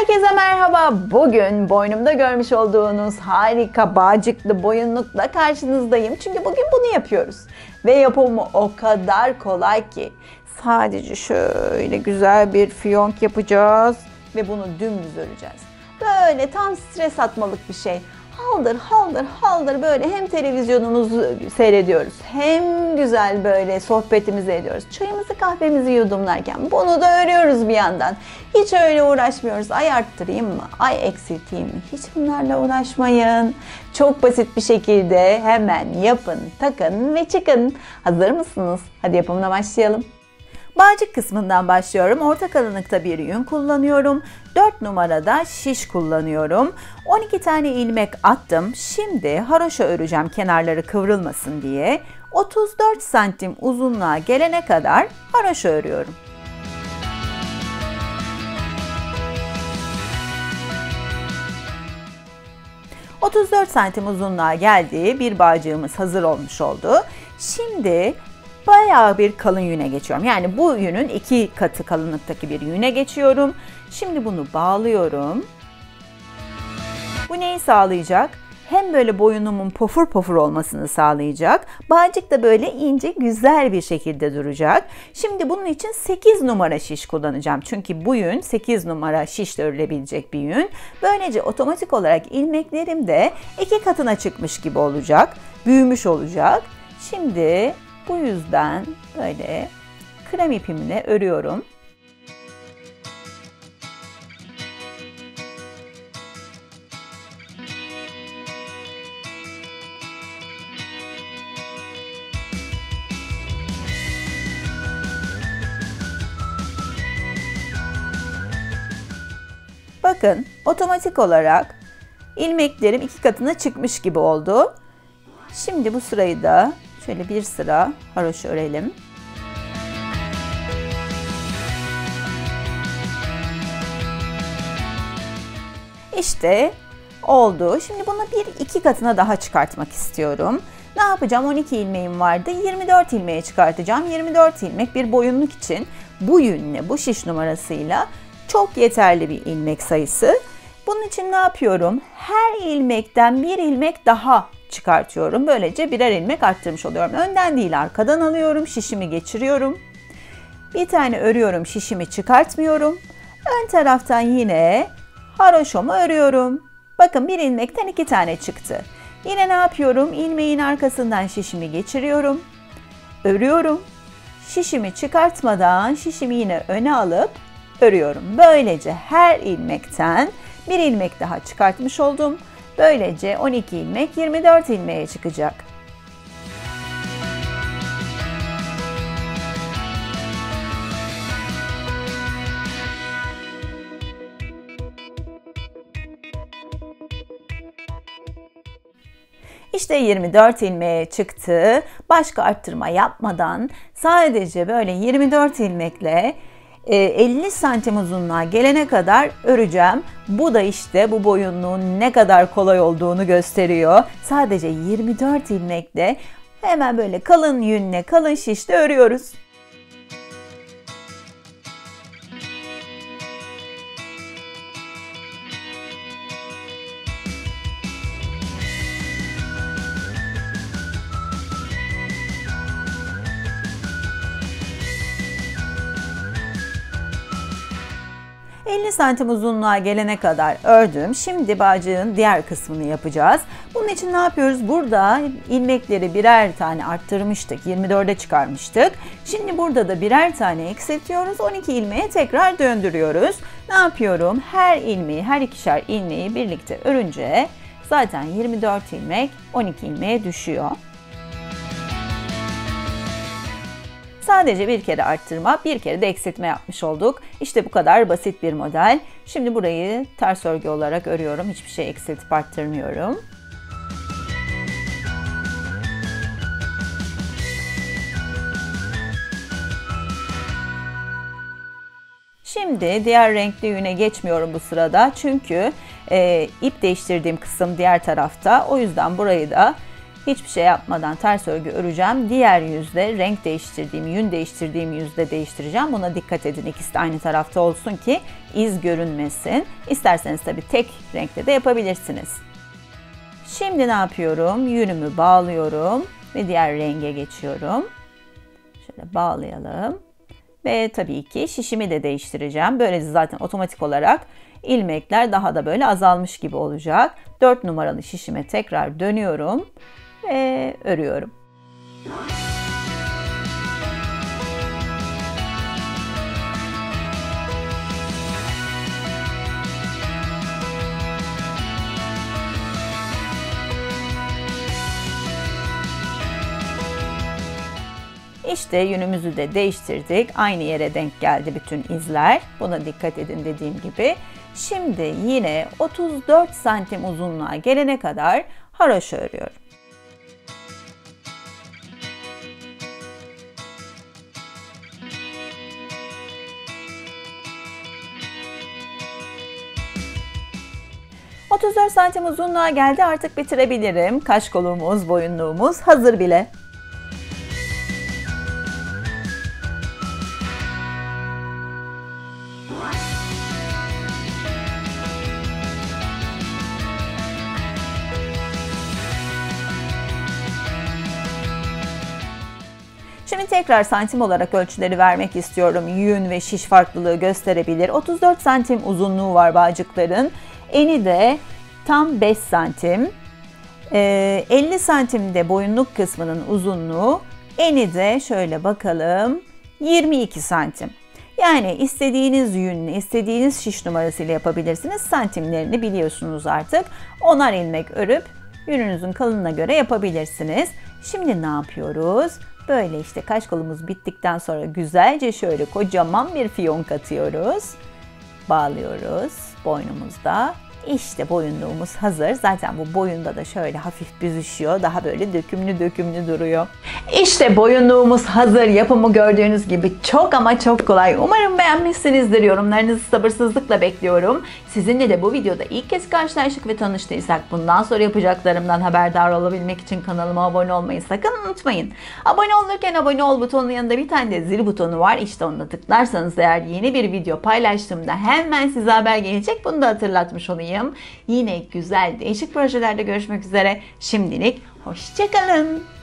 Herkese merhaba. Bugün boynumda görmüş olduğunuz harika bağcıklı boyunlukla karşınızdayım. Çünkü bugün bunu yapıyoruz. Ve yapımı o kadar kolay ki. Sadece şöyle güzel bir fiyonk yapacağız ve bunu dümdüz öreceğiz. Böyle tam stres atmalık bir şey. Haldır haldır haldır böyle hem televizyonumuzu seyrediyoruz hem güzel böyle sohbetimizi ediyoruz. Çayımızı kahvemizi yudumlarken bunu da örüyoruz bir yandan. Hiç öyle uğraşmıyoruz. Ay arttırayım mı? Ay eksilteyim mi? Hiç bunlarla uğraşmayın. Çok basit bir şekilde hemen yapın, takın ve çıkın. Hazır mısınız? Hadi yapımına başlayalım. Bağcık kısmından başlıyorum. Orta kalınlıkta bir yün kullanıyorum. 4 numarada şiş kullanıyorum. 12 tane ilmek attım. Şimdi haroşa öreceğim kenarları kıvrılmasın diye. 34 santim uzunluğa gelene kadar haroşa örüyorum. ...34 santim uzunluğa geldi. Bir bağcığımız hazır olmuş oldu. Şimdi bayağı bir kalın yüne geçiyorum. Yani bu yünün 2 katı kalınlıktaki bir yüne geçiyorum. Şimdi bunu bağlıyorum. Bu neyi sağlayacak? Hem böyle boynumun pofur pofur olmasını sağlayacak. Bağcık da böyle ince güzel bir şekilde duracak. Şimdi bunun için 8 numara şiş kullanacağım. Çünkü bu yün 8 numara şişle örülebilecek bir yün. Böylece otomatik olarak ilmeklerim de 2 katına çıkmış gibi olacak. Büyümüş olacak. Şimdi bu yüzden böyle krem ipimle örüyorum. Bakın otomatik olarak ilmeklerim 2 katına çıkmış gibi oldu. Şimdi bu sırayı da şöyle bir sıra haroşa örelim. İşte oldu. Şimdi bunu 1-2 katına daha çıkartmak istiyorum. Ne yapacağım? 12 ilmeğim vardı. 24 ilmeğe çıkartacağım. 24 ilmek bir boyunluk için bu yünle, bu şiş numarasıyla çok yeterli bir ilmek sayısı. Bunun için ne yapıyorum? Her ilmekten bir ilmek daha çıkartıyorum. Böylece birer ilmek arttırmış oluyorum. Önden değil arkadan alıyorum. Şişimi geçiriyorum. Bir tane örüyorum. Şişimi çıkartmıyorum. Ön taraftan yine haroşamı örüyorum. Bakın bir ilmekten 2 tane çıktı. Yine ne yapıyorum? İlmeğin arkasından şişimi geçiriyorum. Örüyorum. Şişimi çıkartmadan şişimi yine öne alıp örüyorum. Böylece her ilmekten bir ilmek daha çıkartmış oldum. Böylece 12 ilmek 24 ilmeğe çıkacak. İşte 24 ilmeğe çıktı. Başka arttırma yapmadan sadece böyle 24 ilmekle 50 santim uzunluğa gelene kadar öreceğim. Bu da işte bu boyunluğun ne kadar kolay olduğunu gösteriyor. Sadece 24 ilmekle hemen böyle kalın yünle, kalın şişle örüyoruz. ...50 santim uzunluğa gelene kadar ördüm. Şimdi bağcığın diğer kısmını yapacağız. Bunun için ne yapıyoruz? Burada ilmekleri birer tane arttırmıştık. 24'e çıkarmıştık. Şimdi burada da birer tane eksiltiyoruz. 12 ilmeğe tekrar döndürüyoruz. Ne yapıyorum? Her ilmeği, her ikişer ilmeği birlikte örünce zaten 24 ilmek 12 ilmeğe düşüyor. Sadece bir kere arttırma, bir kere de eksiltme yapmış olduk. İşte bu kadar basit bir model. Şimdi burayı ters örgü olarak örüyorum. Hiçbir şey eksiltip arttırmıyorum. Şimdi diğer renkli yüne geçmiyorum bu sırada. Çünkü ip değiştirdiğim kısım diğer tarafta. O yüzden burayı da Hiçbir şey yapmadan ters örgü öreceğim. Diğer yüzde renk değiştirdiğim, yün değiştirdiğim yüzde değiştireceğim. Buna dikkat edin. İkisi de aynı tarafta olsun ki iz görünmesin. İsterseniz tabii tek renkte de yapabilirsiniz. Şimdi ne yapıyorum? Yünümü bağlıyorum ve diğer renge geçiyorum. Şöyle bağlayalım. Ve tabii ki şişimi de değiştireceğim. Böylece zaten otomatik olarak ilmekler daha da böyle azalmış gibi olacak. 4 numaralı şişime tekrar dönüyorum ve örüyorum. İşte yünümüzü de değiştirdik. Aynı yere denk geldi bütün izler. Buna dikkat edin dediğim gibi. Şimdi yine 34 santim uzunluğa gelene kadar haroşa örüyorum. ...34 santim uzunluğa geldi, artık bitirebilirim. Kaş kolumuz, boyunluğumuz hazır bile. Şimdi tekrar santim olarak ölçüleri vermek istiyorum. Yün ve şiş farklılığı gösterebilir. 34 santim uzunluğu var bağcıkların. Eni de tam 5 santim. 50 santimde boyunluk kısmının uzunluğu. Eni de şöyle bakalım 22 santim. Yani istediğiniz yünle, istediğiniz şiş numarasıyla yapabilirsiniz. Santimlerini biliyorsunuz artık. 10'ar ilmek örüp yününüzün kalınlığına göre yapabilirsiniz. Şimdi ne yapıyoruz? Böyle işte kaş kolumuz bittikten sonra güzelce şöyle kocaman bir fiyonk atıyoruz. Bağlıyoruz boynumuzda. İşte boyunluğumuz hazır. Zaten bu boyunda da şöyle hafif büzüşüyor. Daha böyle dökümlü dökümlü duruyor. İşte boyunluğumuz hazır. Yapımı gördüğünüz gibi çok ama çok kolay. Umarım beğenmişsinizdir. Yorumlarınızı sabırsızlıkla bekliyorum. Sizinle de bu videoda ilk kez karşılaştık ve tanıştıysak bundan sonra yapacaklarımdan haberdar olabilmek için kanalıma abone olmayı sakın unutmayın. Abone olurken abone ol butonunun yanında bir tane de zil butonu var. İşte ona tıklarsanız eğer yeni bir video paylaştığımda hemen size haber gelecek. Bunu da hatırlatmış olayım. Yine güzel değişik projelerde görüşmek üzere. Şimdilik hoşça kalın.